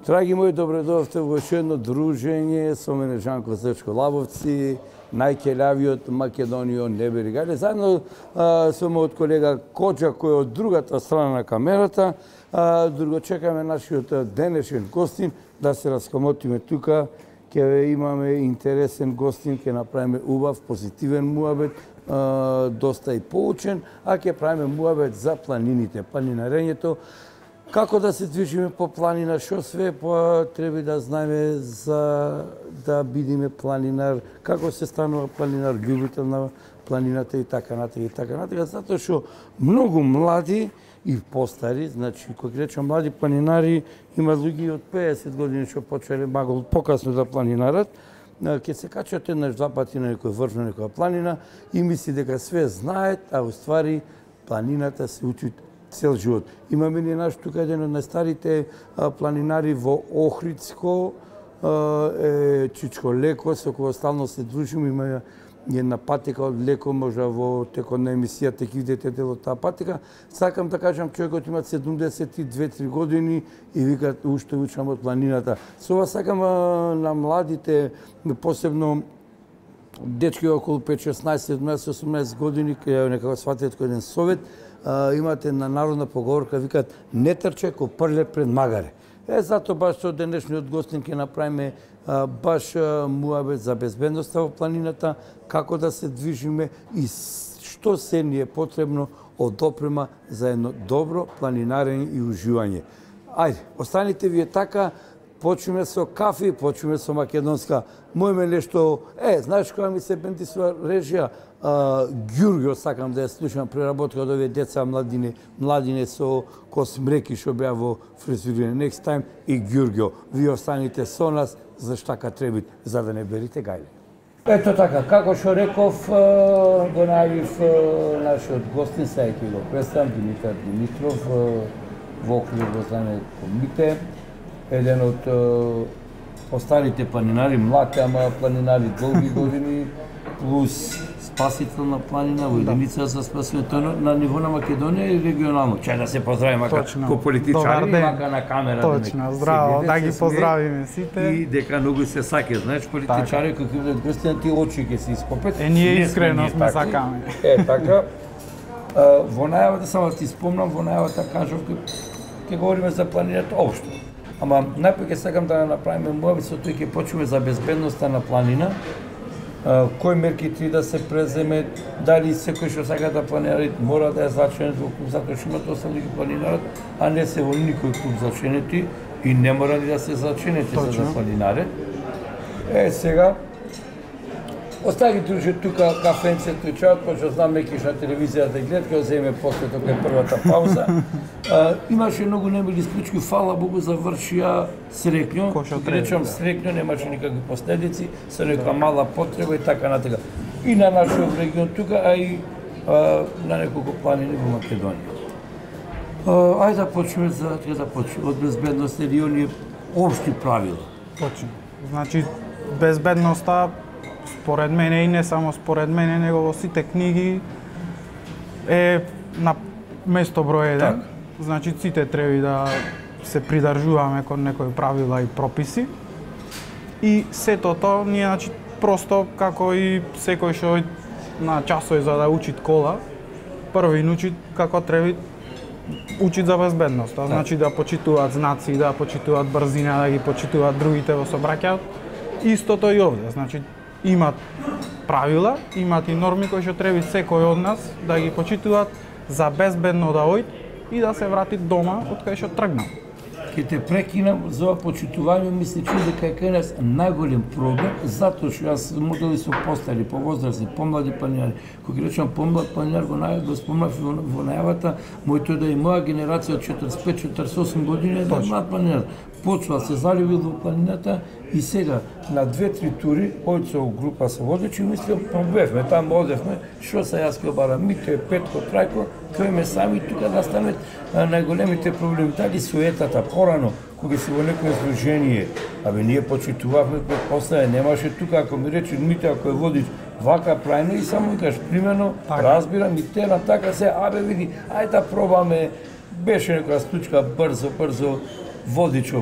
Драги мои, добредовте во уште едно дружење со мене Жанко Зрчко Лабовци, најкелјавиот Македонион Небери Гале, заедно со мојот колега Коџа, кој е од другата страна на камерата. Друго чекаме нашиот денешен гостин да се раскомотиме тука. Ќе имаме интересен гостин, ќе направиме убав, позитивен муабет, доста и поучен, а ќе правиме муабет за планините, планинарењето. Како да се движиме по планина, што све треба да знаеме за да бидеме планинар, како се станува планинар, љубител на планината и така натаму, затоа што многу млади и постари, значи кога речам млади планинари, има луѓе од 50 години што почнале магол покасно да планинарат, ќе се качат еднаш два пати на некој врв на некоја планина и мисли дека све знаат, а уствари планината се учи цел живот. Имаме ни наш тука еден од најстарите планинари во Охридско, Чичко Леко, со кој стално се дружиме, има една патека од Леко, можда во текот на емисијата ќе видите дел од таа патека. Сакам да кажам, човекот има 72-3 години и вика уште учам од планината. Со ова сакам на младите, посебно дечки околу 5-16, 17-18 години, кај некако сватат кој еден совет, имате на народна поговорка, викаат не трче ко прле пред магаре. Затоа баш со денешниот гостин ќе направиме баш муабет за безбедноста во планината, како да се движиме и што се ни е потребно од опрема за едно добро планинарење и уживање. Ајде, останите вие така, почнеме со кафе, почнеме со македонска. Мојме нешто, знаеш која ми се бендисува режија, Ѓурѓо сакам да ја слушам преработка од овие деца младине со космреки што беа во фризурирање. Next time и Ѓурѓо. Вие останите со нас за штака требит, за да не берите гајле. Ето така, како што реков, го најавив нашиот гостин, сега ќе го представам, Димитар Димитров, во оквир во знаме комите, еден од постарите планинари, млад, ама планинари долги години, плюс спасител на планина во единица за спасување на ниво на Македонија и регионално. Чај да се поздравиме ко политичари, мака на камера. Точно, здраво, да ги поздравиме сите. И дека многу се саке, знаеш, политичари кои ќе бидат гости, ти очи ќе се ископет. Ние искрено сме сакаме. Така. Во најавата, само ти спомнам, во најавата кажав, ќе говориме за планината општо. Ама најпред ќе сакам да направиме муабет со тој ќе почнеме за безбедноста на планина. Кои мерки треба да се преземе, дали секој што сака да планира мора да е зачленет во клуб, затоа што имате 8 луѓе планинарат, а не се во никој клуб зачленети и не мора ни да се зачленети за да планинаре. Сега остави дружи тука кафенцето и чајот, пошто знам некиш на телевизија да гледат, ќе земе после тока првата пауза. Имаше многу немили случаи, фала Богу, завршија среќно. Кога речам среќно, немаше никакви последици, со нека мала потреба и така натака. И на нашиот регион тука, а и на неколку планини во Македонија. Ајде да почнеме од безбедност или оние општи правила. Точно. Значи, безбедноста според мене и не само според мене, него во сите книги е на место број 1. Значи, сите треба да се придржуваме кон некои правила и прописи. И сето тоа, ние, значи, просто како и секој што на часови за да учи кола, први учи како треба учи за безбедност. Значи, да почитуваат знаци, да почитуваат брзина, да ги почитуваат другите во сообраќајот. Истото и овде. Значи, имат правила, имат и норми кои што треба секој од нас да ги почитуваат за безбедно да ојд и да се врати дома од кај што тргнал. Ке те прекинам за ова почитување, мисли дека е кај нас најголем проблем, затоа што јас модели со постари, повозрасни, помлади планинари. Кога речам помлад планинар, го спомнав во најавата, мојто да и моја генерација од 45-48 години е млад планинар. Почнал се заљубил во планината и сега на 2-3 тури, ојцо група се водечи, мислам, бевме, таму одевме, што се јас ке барам, Мите, Петко, Трајко, којме сами тука настанет најголемите проблеми. Дали суетата порано, кога се во некој издружение, ние почитувавме пред поставе, немаше тука, ако ми рече Мите, ако е водич, вака прајно и само кажеш, примерно, разбирам и тера така се, види, ајде да пробаме, беше некоја случка брзо, Водичов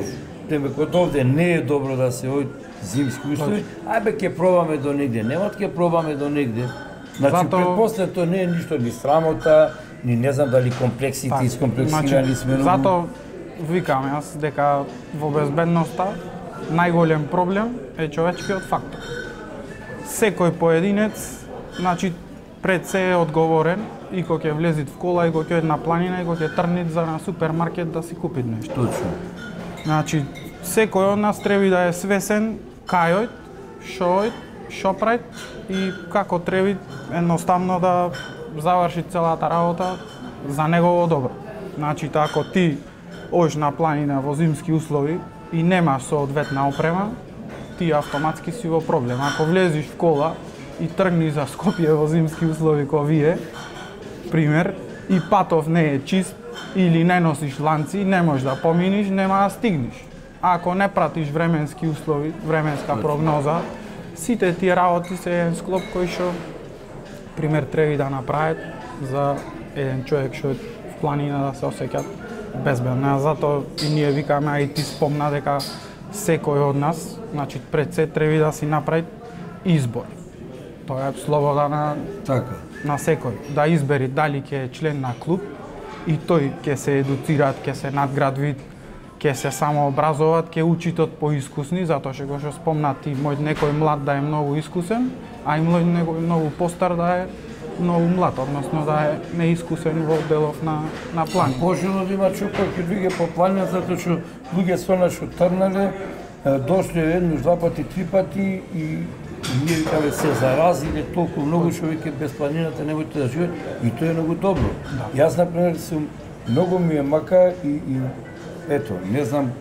пукнеме код овде не е добро да се ој зимски услови, ајбе ќе пробаме до негде, нема ќе пробаме до негде. Значи предпоследно тоа не е ништо ни срамота, ни не знам дали комплексите искомплексирани сме. Зато викам јас дека во безбедноста најголем проблем е човечкиот фактор. Секој поединец, значи пред се е одговорен и кога ќе влезит в кола и кога ќе на планина и кога ќе трнит за на супермаркет да си купи нешто. Точно. Значи секој од нас треба да е свесен кај ојд, шо прави и како треба едноставно да заврши целата работа за негово добро. Значи ако ти оиш на планина во зимски услови и немаш соодветна опрема, ти автоматски си во проблем. Ако влезиш в кола и тргни за Скопје во зимски услови кој вие, пример, и патов не е чист или не носиш ланци, не можеш да поминиш, нема да стигнеш. Ако не пратиш временски услови, временска прогноза, сите тие работи се еден склоп кој што пример треба да направат за еден човек што е в планина да се осеќа безбедно. Затоа и ние викаме, а и ти спомна дека секој од нас, значи пред се треба да си направи избор. Тоа е слобода на секој да избери дали ќе е член на клуб и тој ќе се едуцираат, ќе се надградвит, ќе се самообразуваат, ќе учитот поискусни, затоа што спомна ти, мој некој млад да е многу искусен, а и некој многу постар да е многу млад, односно да е неискусен во делов на планина. Пожелно да има човек кој луѓе по планина, затоа што луѓе со нас што трнале, дошле еднаш, два пати, три пати и ние викаме се заразиле толку многу што веќе без планината не можете да живеат и тоа е многу добро. Да. Јас например сум многу ми е мака и ето, не знам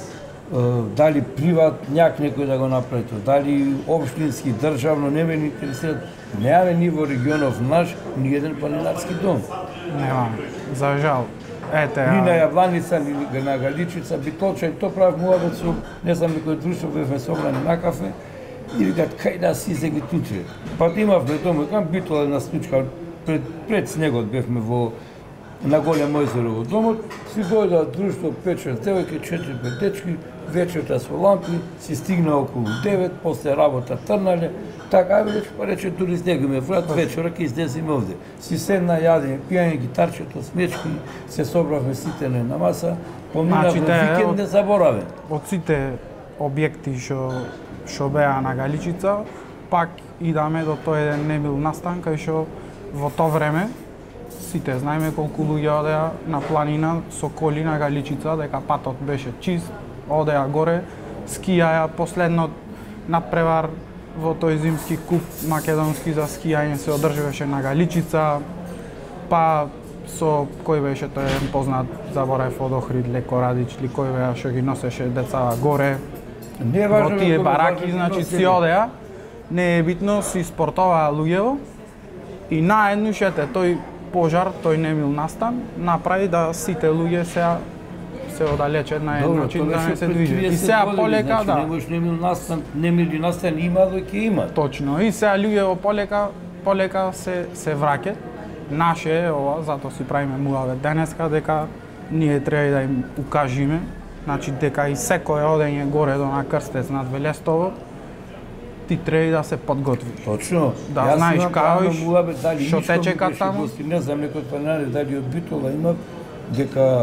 дали приватњак некој да го направи тоа, дали општински, државно, не ме интересира. Немаме ни во регионов наш ни еден планинарски дом. Немаме, за жал. Ни на Јабланица, ни на Галичица, Битолча, тоа правев муабет со, не знам, некој друштво бевме собрани на кафе и викат, кај да си се ги туче. Па имавме дома, кам Битола една случка, пред снегот бевме на Големо езеро во домот, си дојдоа друштво 5-6 девојки, 4-5 дечки, вечерта со лампи, си стигна околу 9, после работа трнале, така, ајде вече па рече дури снегаме, врат вечера ќе излеземе овде. Си седна, јадеме, пијање гитарчето, смечки, се собравме сите на маса, поминавме викенд незаборавен. Од сите објекти што беа на Галичица, пак идаме до тој еден немил настан, кај што во тоа време сите знаеме колку луѓе одеа на планина со коли на Галичица, дека патот беше чист, одеа горе, скијаја, последно надпревар во тој зимски куп македонски за скијање се одржуваше на Галичица, па со кој беше тој еден познат, заборав од Охрид, Леко Радич, ли кој беа што ги носеше децава горе, во тие бараки, значи си одеа, не е битно, си спортоваа луѓево и наеднаш ете тој пожар, тој немил настан, направи да сите луѓе се оддалечат на еден начин да не се движат. И сега полека, да. Немил настан има, ќе има. Точно. И сега луѓе во полека се враќаат. Наше е ова, затоа си правиме муавет денеска, дека ние треба да им укажиме, значи дека и секое одење горе до на Крстец над Велестово, ти треба да се подготвиш. Точно. Да знаеш кај што те чека таму. Не знам некој планинар дали од Битола има дека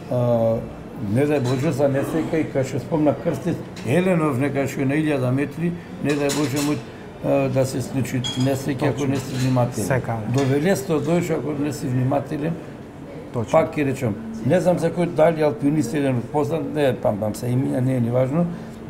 не дај Боже за несреќа и кај што спомна Крстец, Еленов нека што е на 1000 метри, не дај Боже му да се случи несреќа ако не си внимателен. До Велесто дојш ако не си внимателен. Точно. Пак ќе речам, не знам за кој дали алпинист еден познат, не памтам се имена, не е ни важно.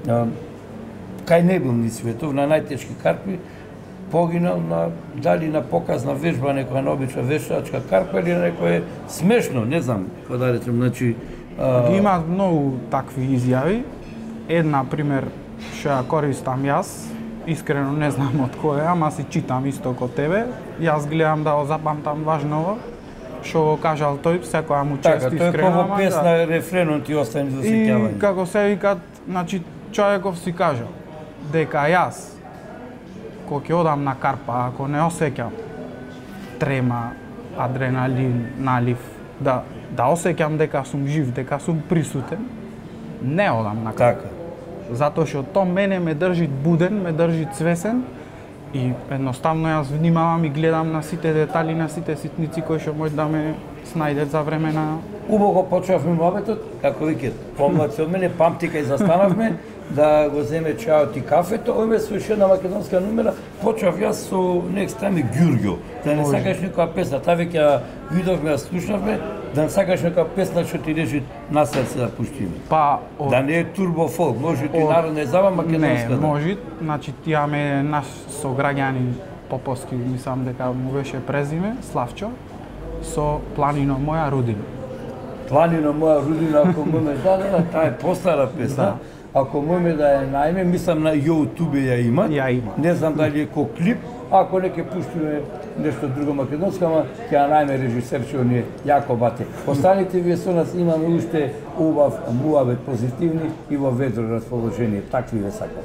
Кај не бил ни светов на најтешки карпи, погинал дали на показна вежба, некоја наобична вештачка карпа или некој смешно, не знам, како да речем, значи има многу такви изјави. Една пример што ја користам јас, искрено не знам од кој е, ама си читам исто ко тебе. Јас гледам да го запамтам важново што го кажал тој, секоја му чест искрено. Така, тој е песна, рефренот ти остане за сеќавање. И како се викат, значи човеков си кажал дека јас кога ќе одам на карпа, ако не осеќам трема, адреналин, налив, да осеќам дека сум жив, дека сум присутен, не одам на Така. Затоа што тоа мене ме држи буден, ме држи цвесен и едноставно јас внимавам и гледам на сите детали, на сите ситници кои што може да ме снајдат за време на... Убаво почнавме муабетот, како викат, помлади од мене, памти кај застанавме, да го земе чајот и кафето, ове со уште една македонска номера, почнав јас со Next Time и Ѓурѓо, да не сакаш некоја песна, таа веќе ја видовме, ја слушнавме, да не сакаш некоја песна што ти лежи на срце да пуштиме. Па, Да не е турбо фолк, може и народна забава македонска. Не, може, значи имаме наш сограѓанин Поповски, мислам дека му беше презиме, Славчо, со Планино моја родина. Планино моја родина, ако можеме да, таа е постара песна. Да. Ако можеме да ја најме, мислам на YouTube ја има. Ја има. Не знам дали е ко клип, ако не ќе пуштиме нешто друго македонско, ама ќе ја најме режисер што ни е јако бате. Останите вие со нас, имаме уште убав муабет позитивни и во ведро расположение. Такви ве сакам.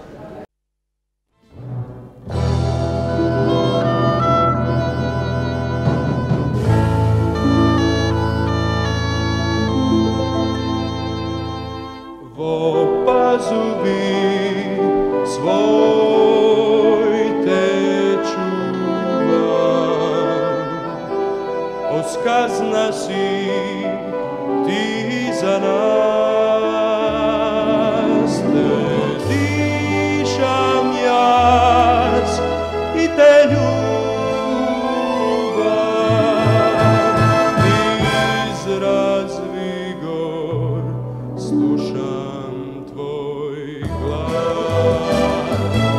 Сказна си ти за нас, те дишам јас и те љубам, низ развигор слушам твој глас.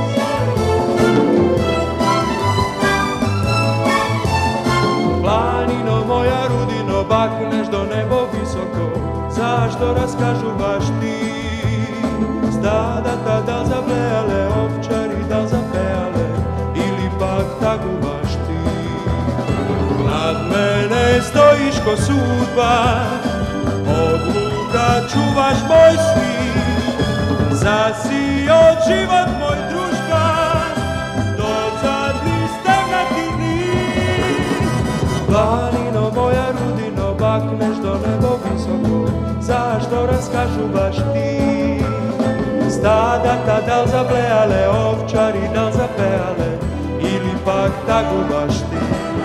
Планино моја родино, бакнеш до небо високо, зашто раскажуваш ти? Стадата да заблеале, овчари да запеале, или пак тагуваш ти? Над мене стоиш ко судба, одлука чуваш мој свит, заси од живот мој дружба, до задни стегнати дни. Планино моја родино, бакнеш до небо високо, зашто раскажуваш ти? Стадата дал заблеале, овчари дал запеале, или пак тагуваш ти?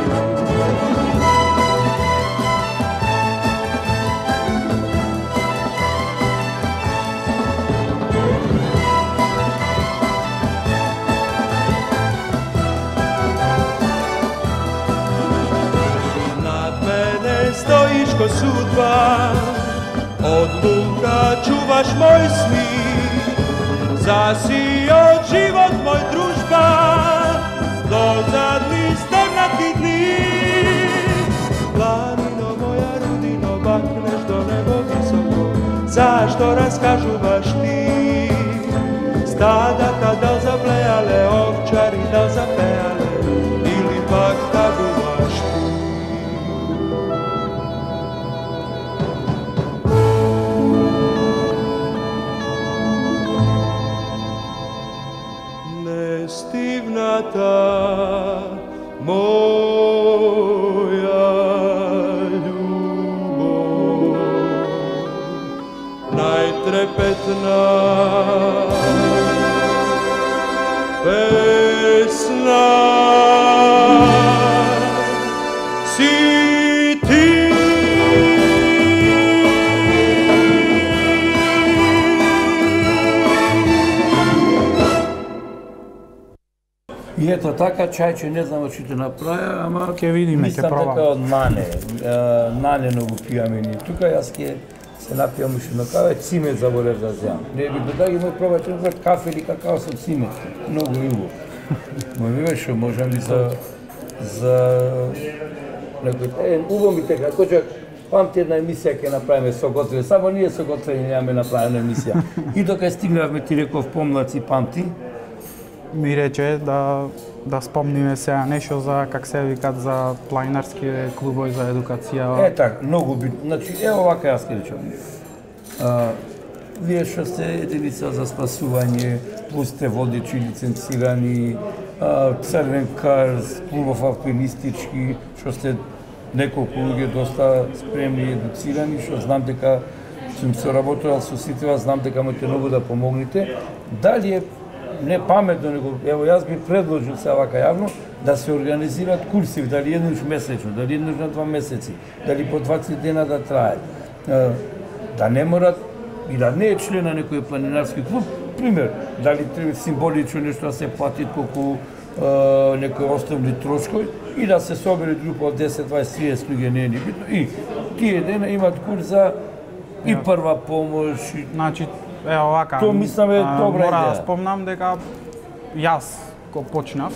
Стоиш ко судба, одлука чуваш мој смих, заси од живот мој дружба, до задни стегнати дни. Планино моја родино, бакнеш до небо високо, зашто раскажуваш ти? Стадата дал заблеале, овчари дал запеале, или пак тагуваш ти? Моја љубов, најтрепетна песна си ти. И ето така, чајче не знам што ќе направи, ама ќе видиме, ќе мислам пробам. дека од нанено го пијаме ние. Тука јас ќе се напијам уште на каве, цимет заборев да земам. Не би додаги мој пробајте на кафе или какао со цимет. Многу убаво. Ма ми беше, можам ли за некој убаво ми тека, точак памти една емисија ќе направиме со готве, само ние со готве немаме направена емисија. И дока стигнавме, ти реков помлаци памти, Ми рече да спомниме сега нешто за, как се викат, за планинарски клубови за едукација. Е така, многу битно. Значи, ево вака јас ќе речам. Вие што сте единица за спасување, плюс сте водичи, лиценцирани, црвен карз, клубов алпинистички, што сте неколку луѓе доста спремни и едуцирани, што знам дека сум соработувал со сите вас, знам дека можете многу да помогнете. Дали е не паметно, него, ево јас би предложил се вака јавно, да се организираат курси, дали еднаш месечно, дали еднаш на 2 месеци, дали по 20 дена да трае. Да не морат и да не е член на некој планинарски клуб, пример, дали треба символично нешто да се плати колку некои основни трошкови и да се собере група од 10, 20, 30 луѓе, не е ни битно. И тие дена имаат курс за и прва помош. Значи, ево вака. Тоа мислам е добра мора идеја. да спомнам дека јас кога почнав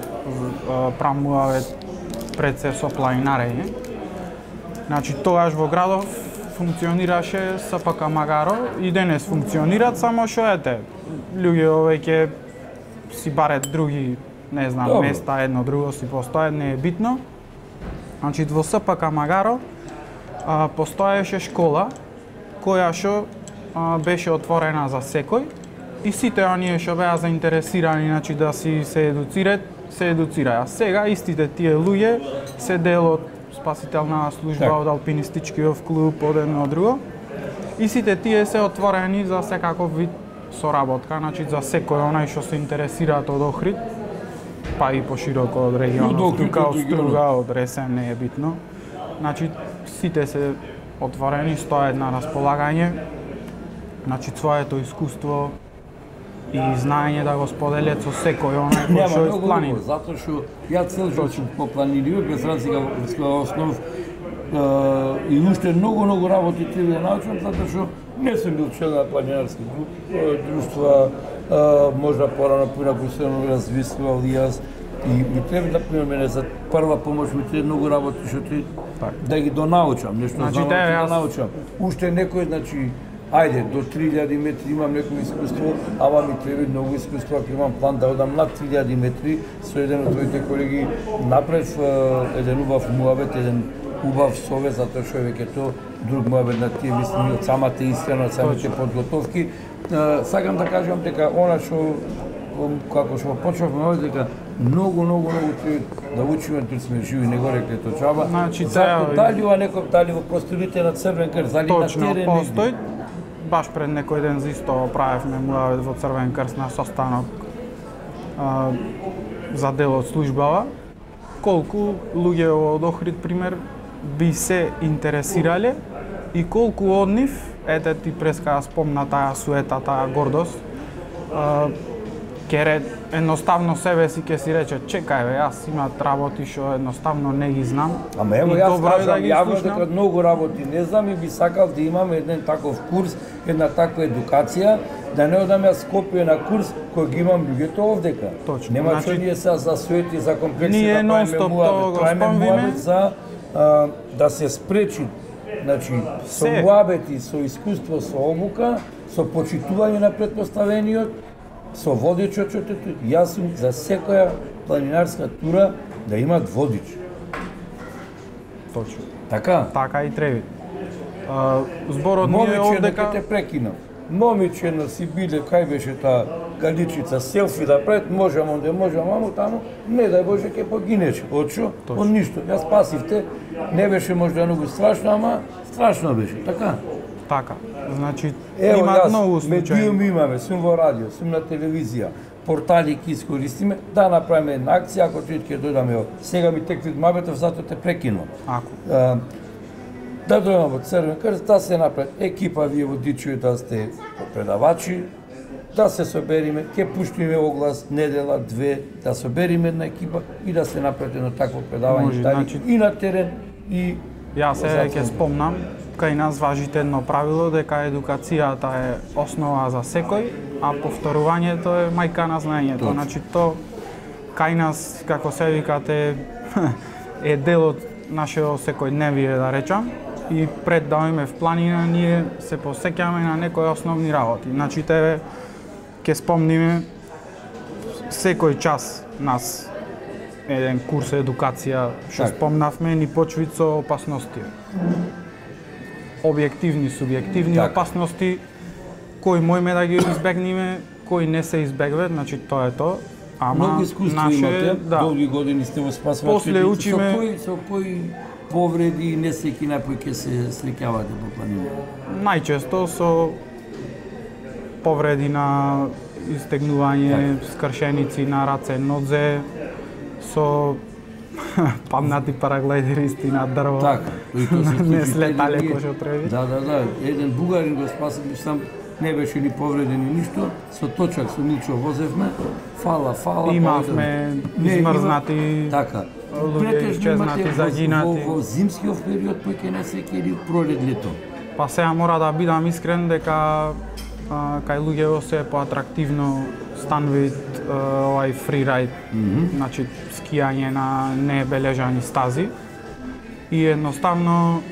прамуваве пред се со планинарење. Значи тогаш во градов функционираше СПК Магаро и денес функционираат, само што ете луѓе веќе си барат други, не знам, Добро. места, едно друго си постојат, не е битно. Значи во СПК Магаро постоеше школа која што беше отворена за секој и сите оние што беа заинтересирани, значи да си се едуцираја. Сега истите тие луѓе се дел од спасителна служба, Так. од алпинистичкиот клуб, од едно друго. И сите тие се отворени за секаков вид соработка, значи за секој онај што се интересираат од Охрид, па и пошироко од регионот, Од Охрид, тука од од регионот. Струга, од Ресен, не е битно. Значи сите се отворени, стојат на располагање. Значи своето искуство и знаење да го споделят со секој онај кој Нема што е многу планин. добро, затоа што ја цел живот сум по планиниот, без разлика во основ и уште многу работи треба да научам, затоа што не сум бил член на планинарски друштва, можда порано поинаку сум развивал и јас. И ми треба да пример за прва помош ми треба многу работи што да ги донаучам, нешто Значи, знам те, да јас- научам. Уште некој, значи, ајде, до 3000 метри имам некој искуство, ама ми треба многу искуство, ако имам план да одам над 3000 метри, со еден од твоите колеги направив еден убав муабет, еден убав совет, затоа што е веќе тоа друг муабет на тие мислими од самата истина, од самите подготовки. Сакам да кажам дека она што како што почнавме дека многу треба да учиме дали сме живи, не го рекле тоа чаба. Значи, Затоа теа- дали дали во просторите на Црвен крст, дали на Точно, терен постои. Баш пред некој ден зисто правевме муавет во Црвен крст на состанок за дел од службава. Колку луѓе од Охрид, пример, би се интересирале и колку од нив, ете ти преска спомна таа суета, таа гордост, ќе едноставно себе си ќе си рече, чекај бе, јас имат работи што едноставно не ги знам. Ама ево и јас добро е кажам ги јавно слушнам. дека многу работи не знам и би сакал да имам еден таков курс, една таква едукација, да не одам јас Скопје на курс кој ги имам луѓето овдека. Точно. Нема Значи, што ние сега за суети, за комплекси ние да правиме нон-стоп муабет, тоа го правиме спомниме. муабет за да се спречи, значи со Се. муабети, со искуство, со обука, со почитување на претпоставениот, со водичот, јас сум за секоја планинарска тура да имат водич. Точно. Така? Така и треби. Зборот ни е Момиче, дека овдека те прекинав. Момиче на Сибиле, кај беше таа галичица, селфи да пред, можам, ама таму, не дај Боже, ќе погинеше. Од шо? Од ништо. Ја спасивте, не беше можда многу страшно, ама страшно беше, така? така. Значи Ево има многу јас, медиум случаи. имаме, сум во радио, сум на телевизија, портали ќе искористиме, да направиме една акција, ако ќе дојдаме од. Сега ми текли мабетов, затоа те прекинувам. Ако Да дојдам во Црвен крст, да се направи екипа, вие водичи да сте предавачи, да се собериме, ќе пуштиме оглас недела, две, да собериме една екипа и да се направи едно такво предавање, Може, дали значи- и на терен и јас се Затвор. ќе спомнам, кај нас важите едно правило дека едукацијата е основа за секој, а повторувањето е мајка на знаењето. Точно. Значи то кај нас, како се викате, е дел од нашето секојдневие, да речам. И пред да одиме в планина, ние се посеќаме на некои основни работи. Значи тебе ќе спомниме секој час нас еден курс едукација што Така. спомнавме ни почви со опасности. Објективни, субјективни Така. опасности кои можеме да ги избегнеме, кои не се избегват, значи тоа е тоа. Ама многу искуство имате, да. долги години сте во спасувачките. После учиме- Со кои повреди и несреќи на кои ќе се сликавате по планина? Најчесто со повреди на истегнување, скршеници на раце, нозе, со паднати параглайдеристи на дрво. Така, кои тоа се не слетале кој што треба. Да. Еден бугарин го спаси, сам не беше ни повреден ни ништо, со точак со Милчо возевме, фала. Имавме измрзнати така. луѓе исчезнати, загинати. Во зимскиот период кој ќе не се кери пролет лето. Па сега мора да бидам искрен дека кај луѓето се е поатрактивно стан вид овај фрираjd, значи скијање на небележани стази и едноставно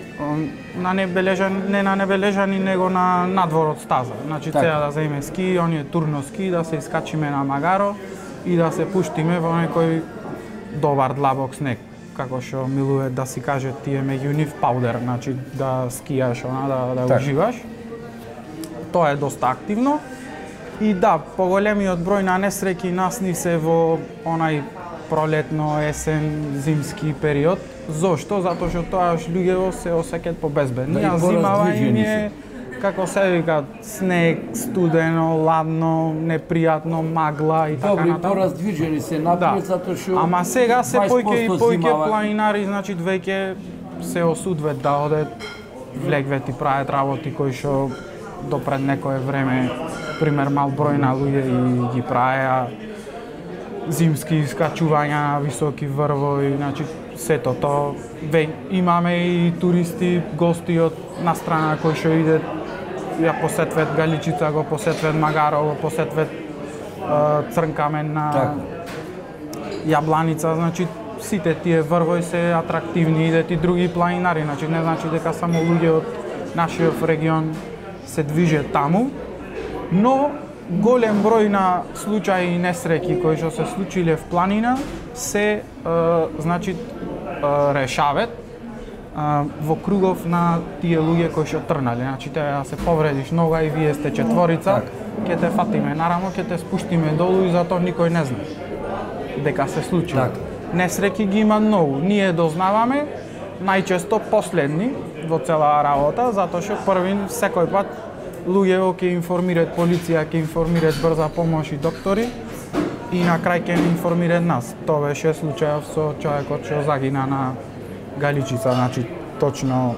не на небележани, него на надворот стаза. Значи сега да земеме ски, оние турно ски, да се искачиме на магаро и да се пуштиме во некој добар длабок снег, како што милува да си каже тие меѓу нив паудер, значи да скијаш, да уживаш. Тоа е доста активно. И да, поголемиот број на несреќи нас ни се во онај пролетно, есен, зимски период. Зошто? Затоа што тоаш луѓето се осеќаат побезбедни, а зимава им е, како се вика, снег, студено, ладно, непријатно, магла и така натаму. Добри, пораздвижени се напред, затоа што ама сега се појќе планинари, значи веќе се осудват да одат, влегвет и прават работи кои што допред некое време, пример мал број на луѓе и ги праеа, зимски искачувања на високи врвови, значи сето тоа. Имаме и туристи, гости од настрана кои што идат, ја посетват Галичица, го посетват Магаро, го посетват Црнкамен на Јабланица, значи сите тие врвови се атрактивни, идат и други планинари, значи не значи дека само луѓе од нашиот регион се движат таму, но голем број на случаи и несреќи кои што се случиле в планина се значи решават во кругов на тие луѓе кои што трнале. Значи да се повредиш нога и вие сте четворица, ќе те фатиме нарамо, ќе те спуштиме долу и затоа никој не знае дека се случи. Несреќи ги има многу. Ние дознаваме најчесто последни во целава работа, затоа што први секој пат луѓето ќе информираат полиција, ќе информираат брза помош и доктори и на крај ќе информираат нас. Тоа беше случајот со човекот што загина на Галичица, значи точно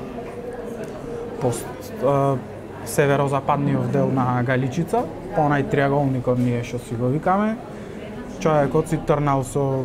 по северозападниот дел на Галичица, по онај триаголникот ние што си го викаме. Човекот си трнал со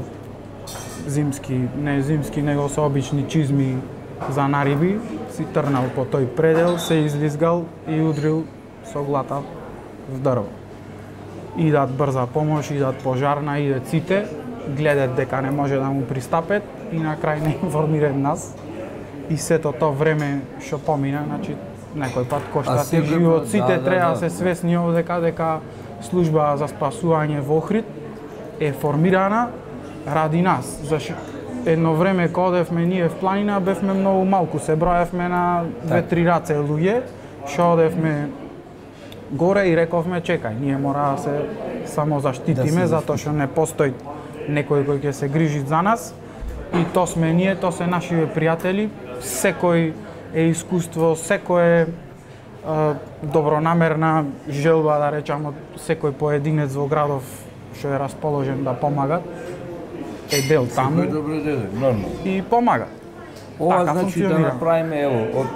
зимски, него со обични чизми за нариби, си трнал по тој предел, се излизгал и удрил со глата в дрво. Идат брза помош, идат пожарна, идат сите, гледат дека не може да му пристапет и на крај не информираат нас. И сето тоа време што помина, значи некој пат кошта ти живот, сите треба да се свесни дека служба за спасување во Охрид е формирана ради нас. Зашто едно време кога одевме ние в планина, бевме многу малку, се броевме на 2-3 раце луѓе, што одевме горе и рековме чекај, ние мора да се само заштитиме, затоа што не постои некој кој ќе се грижи за нас. И то сме ние, то се нашиве пријатели, секој е искуство, секој е добронамерна желба, да речам, од секој поединец во градов што е расположен да помага, е дел таму и помага. Ова значи да направиме, ево, од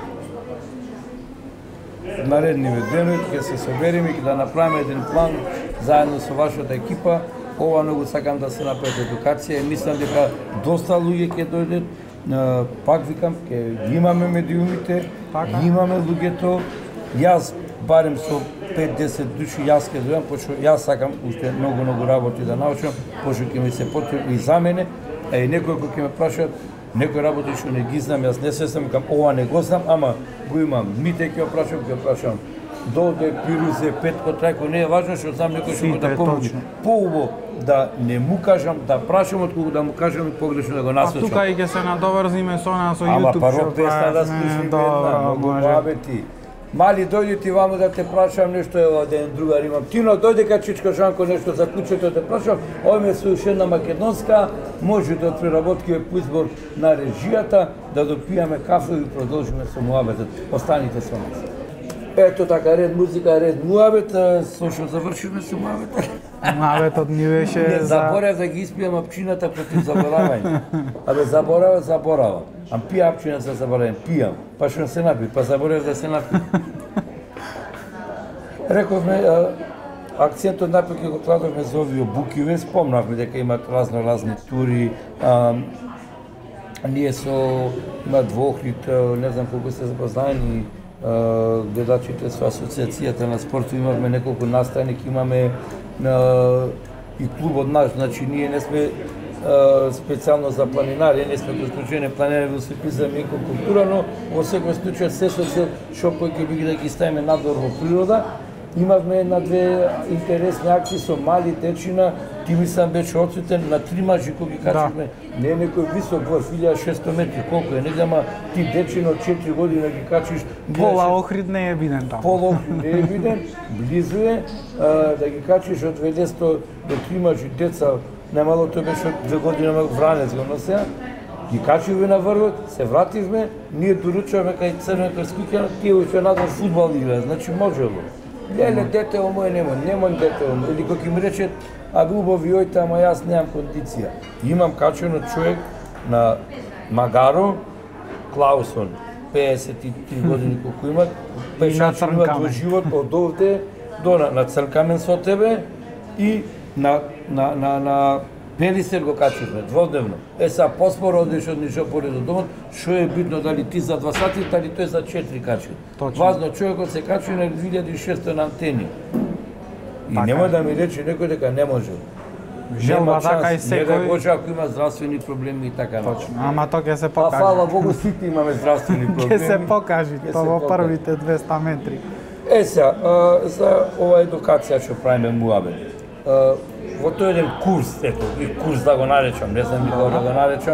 наредниве денови ќе се собереме и да направиме еден план заедно со вашата екипа. Ова многу сакам да се направи едукација и мислам дека доста луѓе ќе дојдат. Пак викам, ќе ги имаме медиумите, ги имаме луѓето. Јас барем со 5-10 души јас ќе дојдам, пошто јас сакам уште многу работи да научам, пошто ќе ми се потребни и за мене, а и некој кој ќе ме прашаат некои работи што не ги знам, јас не се знам, викам ова не го знам, ама го имам. Мите ќе прашам. Доде, Пирузе, Петко, Трајко, не е важно што знам некој што да помогне. Поубаво да не му кажам, да прашам отколку да му кажам и погрешно да го насочам. А тука и ќе се надоврзиме со нас со YouTube. Ама паро песна да слушаме една, многу бабети. Мали, дојди ти вамо да те прашам нешто, ево ден другар имам. Тино, дојди ка Чичко Жанко нешто за куќето те прашам. Овме со уште една македонска, може да преработкиме по избор на режијата, да допијаме кафе и продолжиме со муабетот. Останите со нас. Ето така, ред музика, ред муабет, со што завршивме со муабет. Муабетот ни беше Не, за... заборев да ги испијам апчината против заборавање. Абе, заборавам. Ам пија апчина за заборавам, пијам. Па што се напи, па заборев да се напи. Рековме, акцентот напак го кладовме за овие букиве, спомнавме дека имат разни тури, ние имат во Охрид, не знам колку се запознаени гледачите со Асоциацијата на спортот, имавме неколку наставник, имаме и клубот наш, значи ние не сме специјално за планинари, не сме исклучени планинари во сепизам и култура, но во секој случај се со цел што ќе би да ги ставиме надвор во природа. Имавме една-две интересни акции со мали дечина, ти мислам беше одсутен на 3 мажи кои ги качивме. Не е некој висок врв, 1600 метри, колку е, негде, ама ти дечина од 4 години ги качиш. Пола Охрид не е виден таму. Пола Охрид не е виден, близу е, да ги качиш од 200 до 3 мажи деца, немало тој беше од 2 години Вранец го носеа. Ги качивме на врвот, се вративме, ние доручуваме кај Црвена скуќа, тие уште надвор фудбал играат, значи можело. Леле, детево моје немој детево моје. Или кога им рече, абе убави ојте, ама јас немам кондиција. Имам качено човек на Магаро, Клаусон, 53 години колку имат, пешачи имат во живот од овде до на Црнкамен со тебе и на Пелисер го качивме дводневно. Са поспор одиш од Нишопоре до домот, што е битно дали ти за 2 сати, дали тој за 4 качи. Важно човекот се качи на 2600 на антени. И немој да ми рече некој дека не може. Желба така и секој. Не да Боже ако има здравствени проблеми и така. Точно, ама тоа ќе се покаже. А фала Богу сите имаме здравствени проблеми. Ќе се покаже тоа во првите 200 метри. Сега, за ова едукација што правиме муабет. Во тој еден курс, ето, и курс да го наречам, не знам да го наречам,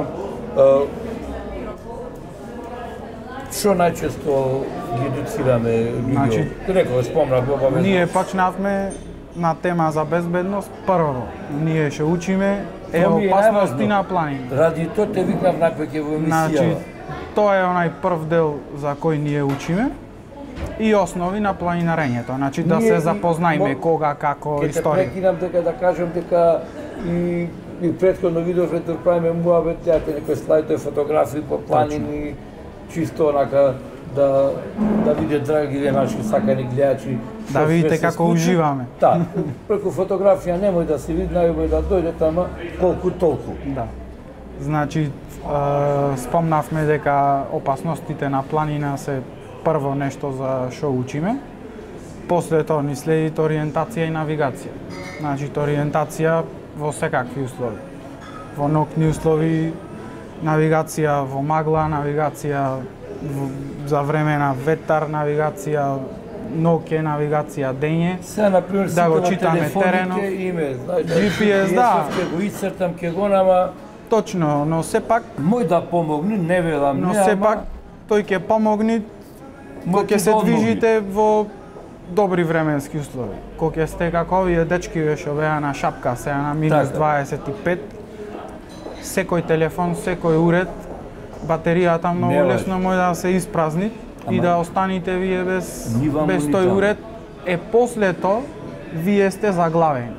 што најчесто ги едуцираме луѓе? Реков, спомнав обавезно. Ние почнавме на тема за безбедност прво. Ние ќе учиме опасности на планина. Ради тоа те викнав напреќе во емисија. Значи, тоа е онај прв дел за кој ние учиме. И основи на планинарењето, значи да се запознаеме кога, како, историја. Ке те прекинам дека да кажам дека и претходно видовме да правиме муабет, теате некои слайдови фотографии по планини, чисто онака да видят драги наши сакани гледачи. Да видите како уживаме. Да, преку фотографија немој да се види, најубаво да дојдете, ама колку толку. Да. Значи, спомнавме дека опасностите на планина се прво нешто за што учиме, после тоа ни следи ориентација и навигација. Значи, ориентација во секакви услови. Во ноќни услови, навигација во магла, навигација за време на ветар, навигација ноќе, навигација дење. Сега, например, да го читаме теренот, GPS, да. Ќе го исцртам, ќе го нама... Точно, но сепак... Мој да помогни, не велам, но сепак тој ќе помогни кога ќе се движите во добри временски услови. Кога ќе сте како овие дечки што беа на шапка, сега на минус 25, секој телефон, секој уред, батеријата многу лесно може да се испразни и да останете вие без тој уред. После тоа, вие сте заглавени.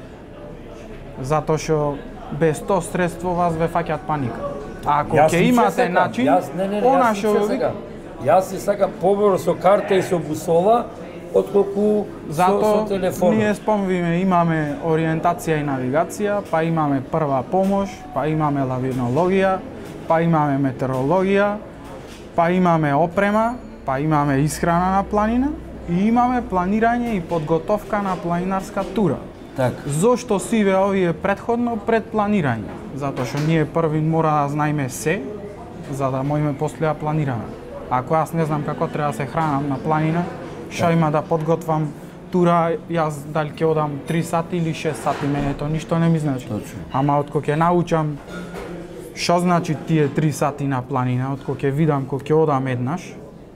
Затоа што без тоа средство вас ве фаќат паника. А ако ќе имате начин, она што јас се сакам поборо со карта и со бусола, отколку со телефон. Ние спомнуваме, имаме ориентација и навигација, па имаме прва помош, па имаме лавинологија, па имаме метеорологија, па имаме опрема, па имаме исхрана на планина и имаме планирање и подготовка на планинарска тура. Зошто сиве овие претходно пред планирање? Затоа што ние први мора да знаеме се, за да можеме после да планираме. Ако јас не знам како треба да се хранам на планина, што има да подготвам тура, јас дали ќе одам 3 сати или 6 сати, мене тоа ништо не ми значи. Ама откога ќе научам што значи тие 3 сати на планина, откога ќе видам кога ќе одам еднаш,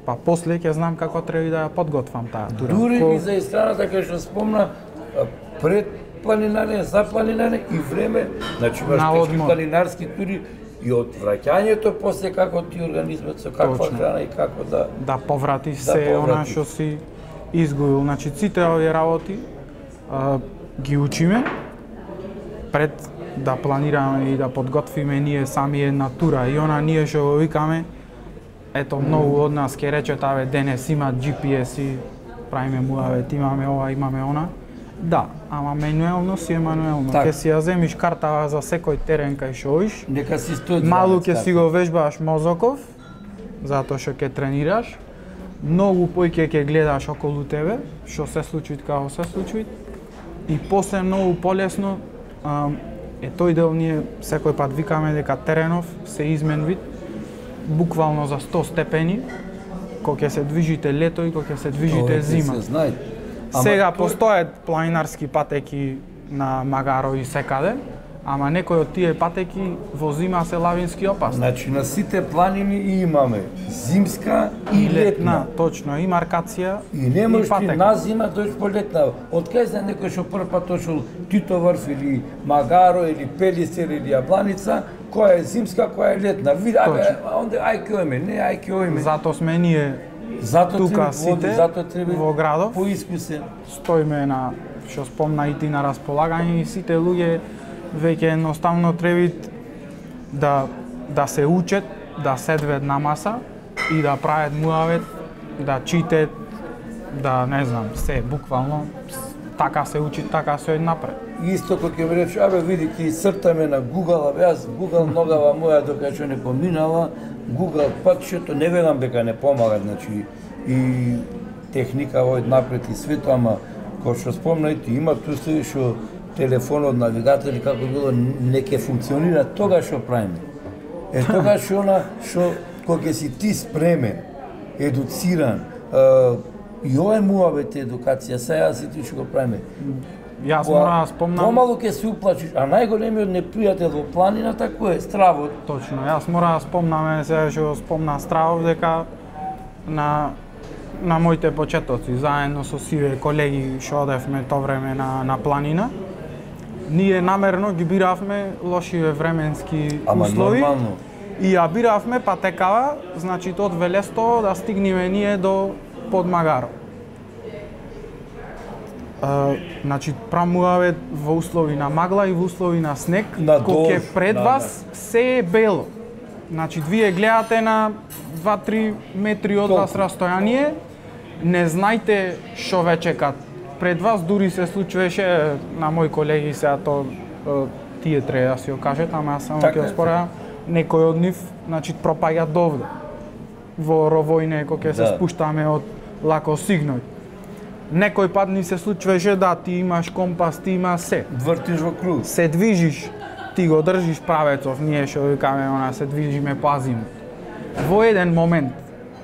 па после ќе знам како треба да ја подготвам таа тура. Дури и за страната кај што спомна пред планинарење, за планинарење и време, значи имаш тешки планинарски тури и од враќањето после како ти организмот со каква храна и како да поврати се она што си изгубил. Значи сите овие работи ги учиме пред да планираме и да подготвиме ние сами една тура и она ние што го викаме. Ето многу од нас ќе речат аве денес има GPS и правиме муавет, имаме ова, имаме она. Да, ама мануелно си е мануелно. Ќе си ја земиш картава за секој терен кај што оиш. Нека си стои. Малу ќе си го вежбаш мозоков, затоа што ќе тренираш. Многу поиќе ќе гледаш околу тебе, што се случи, како се случи. И после многу полесно е тој дел ние секој пат викаме дека теренов се измен вид, буквално за 100 степени, кога ќе се движите лето и кога ќе се движите зима. Сега постојат планинарски патеки на Магаро и секаде, ама некои од тие патеки во зима се лавински опасни. Значи на сите планини имаме зимска и летна. Точно, и маркација и не можеш ти на зима дојдеш по летна. Од кај знае некој што прв пат отшол Титоврв или Магаро или Пелистер или Јабланица, која е зимска, која е летна. Види, онде ај ќе оиме, не ај ќе оиме. Затоа сме ние тука сите во градов. Поискусен. Стоиме на што спомна и ти на располагање и сите луѓе веќе едноставно треба да се учат, да седват на маса и да прават муавет, да читат, да не знам, се буквално така се учи, така се напред. Исто кој ќе ми рече, абе види ќе цртаме на Google, абе јас Google ногава моја докато што не поминала, Google патчето не велам дека не помага, значи и техника во напред и свето, ама кој што спомна и ти има ту се што телефонот, навигатор како било не ќе функционира тогаш што правиме. Тогаш она што кога ќе си ти спремен, едуциран, и ова е муавет едукација, сега си ти што го правиме. Јас мора да спомнам. Помалу ќе се уплачиш, а најголемиот непријател во планината кој е стравот. Точно, јас мора да спомнам, сега што го спомна стравот, дека на моите почетоци, заедно со сиве колеги што одевме тоа време на планина, ние намерно ги биравме лошиве временски услови. Нормално. И ја биравме патекава, значи од Велестово да стигнеме ние до Подмагаро. Значи прамуваве во услови на магла и во услови на снег, кога пред вас се е бело. Значи вие гледате на 2-3 метри од вас растојание, не знаете што ве чека пред вас, дури се случуваше на мои колеги сега тие треба да си го кажат, ама јас само ќе спорам, некој од нив, значи пропаѓа довде. Во ровојне кога ќе се спуштаме од лако сигној. Некој пат ни се случуваше да ти имаш компас, ти има се. Вртиш во круг. Се движиш, ти го држиш правецов, ние што викаме она се движиме по азимут. Во еден момент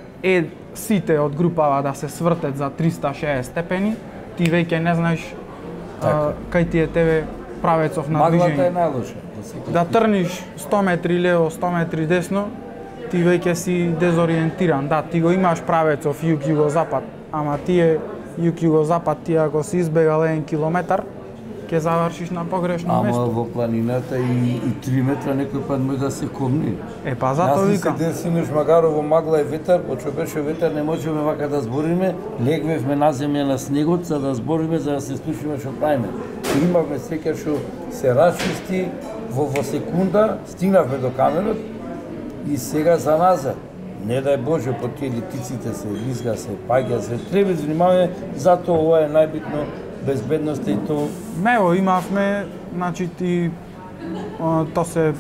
сите од групава да се свртат за 360 степени, ти веќе не знаеш кај ти е тебе правецов на движење. Маглата е најлоша. Да трниш 100 метри лево, 100 метри десно, ти веќе си дезориентиран. Да, ти го имаш правецов југ-југозапад, ама тие југ-југозапад, ти ако си избегал 1 километар, ќе завршиш на погрешно место. Ама во планината и 3 метра некој пат може да се комни. Па затоа викам. Јас се десинеш Магаро во магла и ветар, почто беше ветар не можеме вака да збориме, легвевме на земја на снегот за да збориме, за да се слушаме што правиме. И имавме среќа што се расчисти во секунда, стигнавме до каменот и сега за назад. Не дај Боже, по тие литиците се лизга, се паѓа, се треба внимавање, затоа ова е најбитно, безбедноста и то. Мево имавме, значи ти то се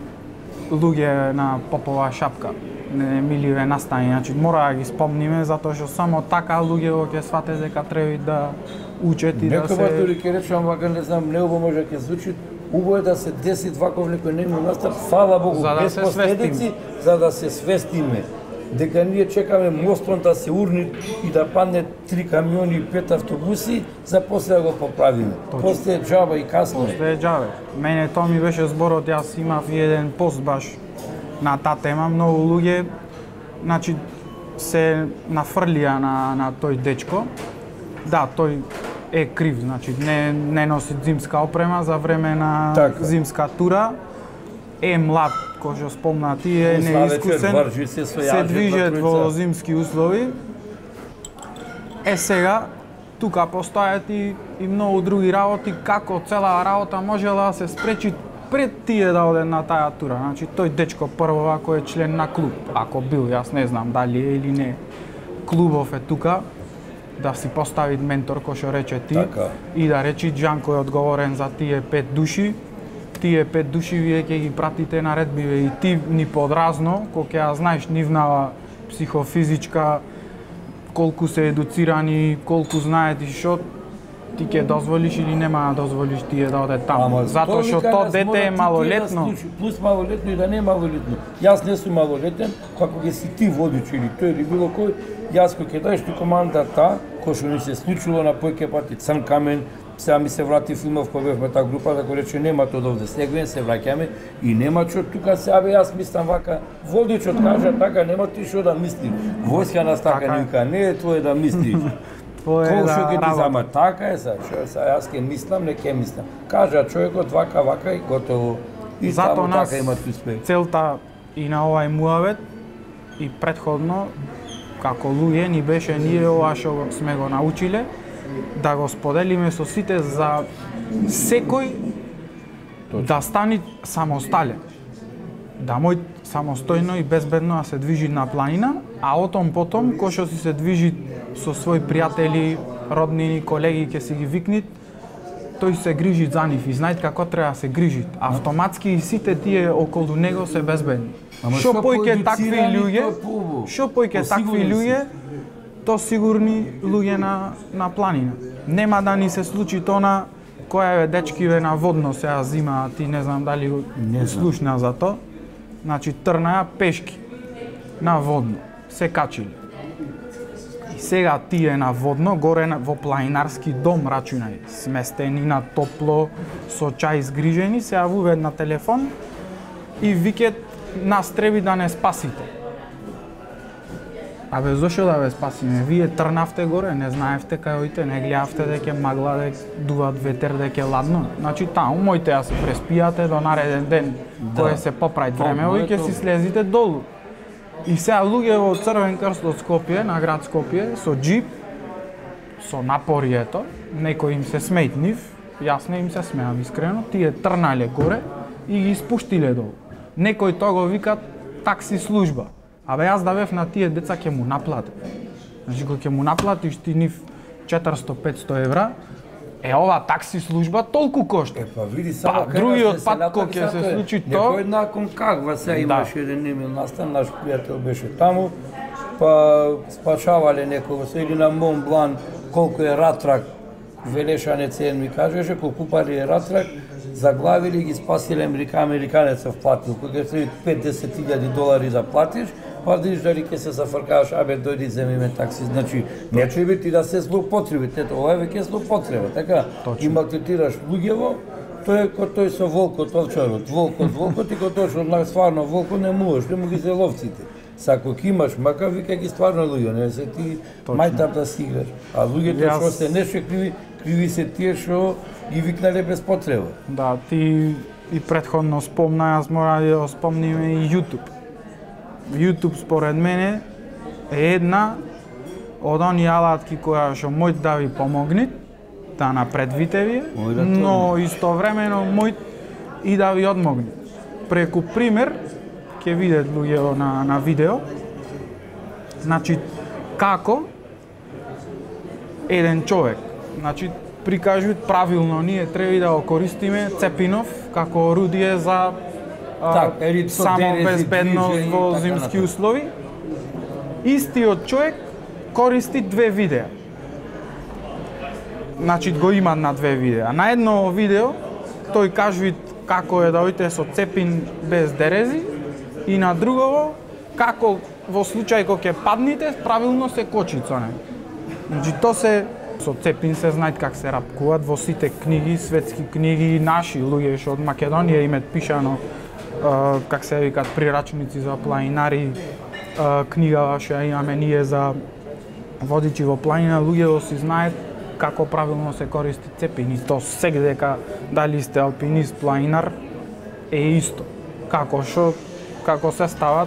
луѓе на Попова шапка, немиливе настани, значи мора да ги спомниме затоа што само така луѓе ќе сватат дека треба да учат и да се. Некој дури ќе речам вака, не знам, неубаво може ќе звучи, убаво е да се деси ваков некој немил настап, фала Богу, без последици, за да се свестиме. Дека ние чекаме мостот да се урни и да падне 3 камиони и 5 автобуси, за после да го поправиме. После е џаба и касно. После е џабе. Мене тоа ми беше зборот, јас имав и еден пост баш на таа тема, многу луѓе, значи се нафрлија на тој дечко. Да, тој е крив, значи не носи зимска опрема за време на зимска тура. Е млад, кој што спомна ти, е неискусен, се движат во зимски услови. Е сега, тука постојат и многу други работи, како цела работа можела да се спречи пред тие да одат на таа тура. Значи, тој дечко прво, ако е член на клуб, ако бил, јас не знам дали е или не, клубов е тука, да си постави ментор, кој што рече ти, и да речи Џанко е одговорен за тие 5 души. Тие 5 души вие ќе ги пратите наредбиве и ти ни подразно, кога ќе ја знаеш нивна психофизичка, колку се едуцирани, колку знаат и што, ти ќе дозволиш или нема да дозволиш тие да оде таму. Затоа што то дете е малолетно. Плюс малолетно и да не малолетно. Јас не сум малолетен, како ќе си ти водич или тој или било кој, јас кога ќе даеш ти командата, кој што ни се случило на појке пати Црн камен, сега ми се врати филмов кој бевме таа група, како рече нема тоа овде снегвен, се враќаме и нема што тука се абе јас мислам вака, водичот кажа така, нема ти што да мислиш. Војска нас така ни вика, не е твое да мислиш. Кој што ќе ти зама така е сега, јас ќе мислам, не ќе мислам. Кажа човекот вака и готово. И зато нас така имат успех. Целта и на овај муавет и претходно како луѓе ни беше ние ова што сме го научиле да го споделиме со сите за секој да стани самостален. Да мој самостојно и безбедно да се движи на планина, а отом потом кој што си се движи со своји пријатели, роднини, колеги ќе си ги викнит, тој се грижи за нив и знаат како треба да се грижит. Автоматски и сите тие околу него се безбедни. Што појќе такви луѓе, то сигурни луѓе на планина. Нема да ни се случи тона која е дечкиве на водно сега зима, ти не знам дали го слушна за то. Значи трнаја пешки на водно, се качили. И сега тие на водно, горе во планинарски дом рачунај, сместени на топло, со чај згрижени, се јавуваат на телефон и викат нас треби да не спасите. Абе, зошто да ве спасиме? Вие трнавте горе, не знаевте кај оите, не гледавте дека магла, дека дуват ветер, дека е ладно. Значи таму моите да се преспијате до нареден ден, кој се поправи времево и ќе си слезите долу. И сега луѓе во Црвен крст од Скопје, на град Скопје, со џип, со напори ето, некои им се смејт нив, јас не им се смеам искрено, тие трнале горе и ги спуштиле долу. Некој тоа го викат такси служба. Абе јас да бев на тие деца ќе му наплатам. Значи кога ќе му наплатиш ти нив 400-500 евра, ова такси служба толку кошта. Па види само другиот пат кога ќе се случи тоа, некој након каква сега имаше еден Емил Настан, наш пријател беше таму, па спашавале некого или на Мон Блан колку е ратрак, Велешане цен ми кажеше, колку пари е ратрак, заглавили ги спасиле американецов платил, кога ќе 50.000 долари да платиш, па видиш дали ќе се зафркаш, абе дојди земи ме такси, значи не треба ти да се злоупотреби, ето ова е веќе злоупотреба, така и малтретираш луѓево, тој е тој со волкот, овчарот, волкот и кога тоа стварно волкот не можеш, не му ги се ловците. Сако ќе имаш мака, вика ги стварно луѓе, не се ти мајтап да си играш. А луѓето што се нешто криви се тие што ги викнале без потреба. Да, ти и претходно спомна, јас мора да спомниме и YouTube. YouTube според мене е една од оние алатки која што мој да ви помогне да напредвите вие, но истовремено мој и да ви одмогне. Преку пример ќе видат луѓе на видео. Значи како еден човек, значи прикажуваат правилно, ние треба да го користиме цепинов како орудие за само безбедност во зимски услови. Истиот човек користи две видеа. Значи го има на две видеа. На едно видео тој кажува како е да оите со цепин без дерези и на друго како во случај кога ќе паднете правилно се кочи со него. Значи то се со цепин се знаат как се рапкуваат во сите книги, светски книги, наши луѓе што од Македонија имаат пишано как се викаат прирачници за планинари, книга што ја имаме ние за водичи во планина, луѓето си знаат како правилно се користи цепин и то сегдека дали сте алпинист, планинар е исто. Како се стават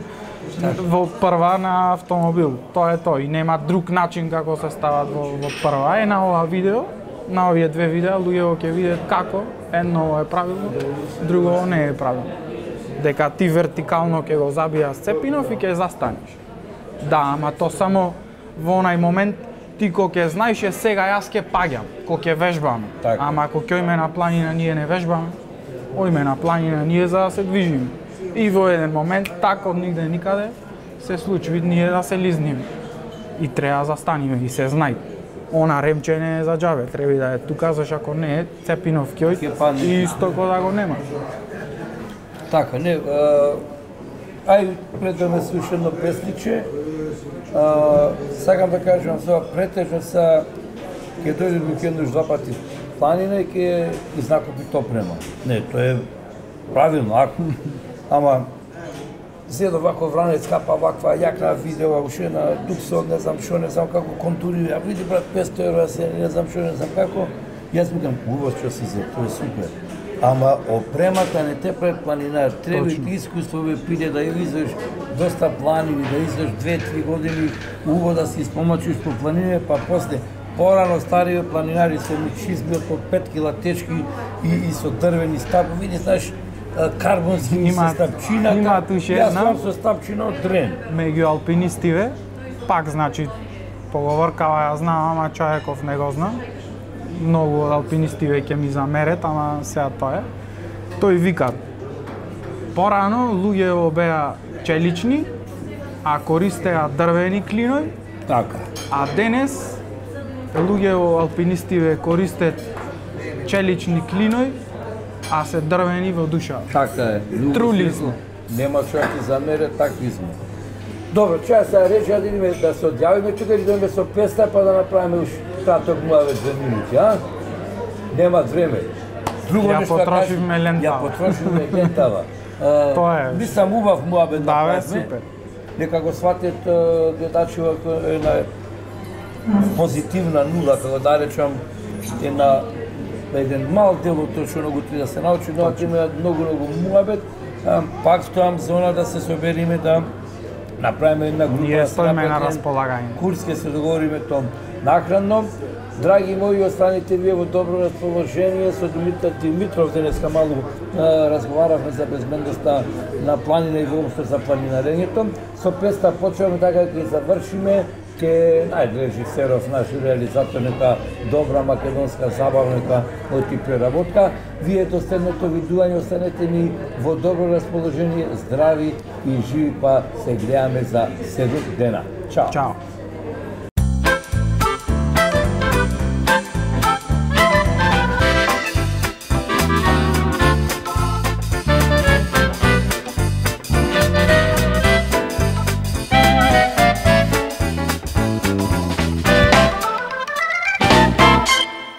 во прва на автомобил. Тоа е тоа и нема друг начин како се стават во прва. На ова видео, на овие две видеа, луѓето ќе видат како едно е правилно, друго не е правилно. Дека ти вертикално ќе го забијаш цепинов и ќе застанеш. Да, ама то само во онај момент ти кога ќе знаеш сега јас ќе паѓам, кога ќе вежбаме. Ама ако ќе ојме на планина ние не вежбаме, ојме на планина ние за да се движиме. И во еден момент, така од нигде никаде, се случи ние да се лизниме. И треба да застаниме и се знај. Она ремче не е за џабе, треба да е тука, зашто ако не е, цепинов ќе и исто кога да го нема. Така, не, ај пред да ме слуша едно песниче, сакам да кажам за претежно са ќе дојде до еднаш два пати планина и ќе изнакопи топрема. Не, тоа е правилно, ако. Ама зедо вако вранец, капа ваква јакна видео, уште на Дуксон, не знам што, не знам како контури, а види брат 500 евра се, не знам што, не знам како. Јас викам, убаво што си за, тоа е супер. Ама опремата не те пред планинар, треба ти искуство бе пиде да излезеш доста планини, да излезеш 2-3 години убаво да си спомачиш по планине, па после порано стариве планинари се мичизбиот по 5 кила тешки и со дрвени стапови, види, знаеш, карбонски со стапчина, јас сам со стапчина од дрен. Меѓу алпинистиве, пак значи, поговоркава ја знам, ама човеков не го знам. Многу од алпинистиве ќе ми замерет, ама сега тоа е. Тој вика, порано луѓето беа челични, а користеа дрвени клиној, така. А денес луѓето алпинистиве користат челични клиној, а се дрвени во душа. Така е. Трули сме. Нема што ти замере, такви сме. Добро, чеја сега рече да идеме да се одјавиме тука и да идеме со песна па да направиме уш краток муавет 2 минути, а? Нема време. Друго ја нешто потрошивме лентава. Ја потрошивме лентава. Тоа е. Мислам убав муавет да направиме. супер. Нека го сватат гледачи една позитивна нула, како да речам, една еден мал дел од тоа што многу треба да се научи, но има многу муабет. Пак стоам зона да се собериме да направиме една група. Ние стоиме на располагање. Курс ќе се договориме том накратно. Драги мои, останете вие во добро расположение. Со Димитар Димитров денеска малку разговаравме за безбедноста на планина и воопшто за планинарењето. Со песна почнуваме така ќе завршиме. Ке најде режисеров, наш реализатор, нека добра македонска забавна, нека оти преработка. Вие до следното видување останете ни во добро расположение, здрави и живи, па се гледаме за 7 дена. Чао! Чао!